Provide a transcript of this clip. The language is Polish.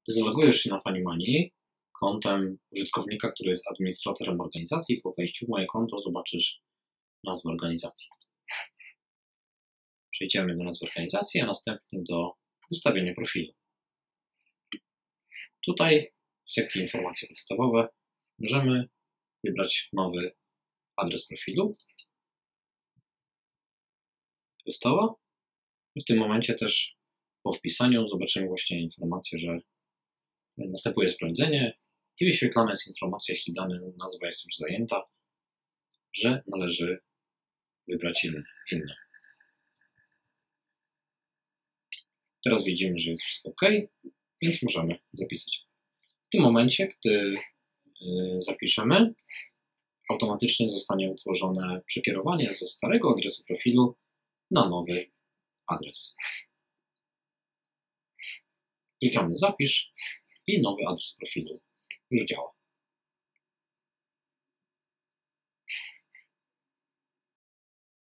Gdy zalogujesz się na FunnyMoney kontem użytkownika, który jest administratorem organizacji, po wejściu w moje konto zobaczysz nazwę organizacji. Przejdziemy do nazwy organizacji, a następnie do ustawienia profilu. Tutaj w sekcji informacje podstawowe możemy wybrać nowy adres profilu. Gotowo. W tym momencie też po wpisaniu zobaczymy właśnie informację, że następuje sprawdzenie i wyświetlana jest informacja, jeśli dana nazwa jest już zajęta, że należy wybrać inną. Teraz widzimy, że jest wszystko OK, więc możemy zapisać. W tym momencie, gdy zapiszemy, automatycznie zostanie utworzone przekierowanie ze starego adresu profilu na nowy adres. Klikamy zapisz i nowy adres profilu już działa.